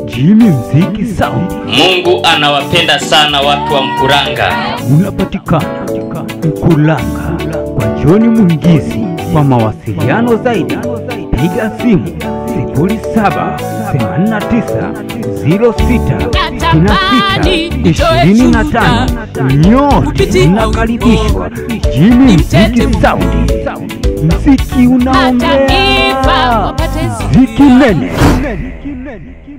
Jimmy Mziki Sound. Mungu anawapenda sana watu wa Mkuranga. Unapatikana Mkuranga kwa John Mungizi. Kwa mawasiliano zaidi piga simu 0784066625. Nyote mnakaribishwa Jimmy Mziki Sound. Mziki unaongea, mziki nene.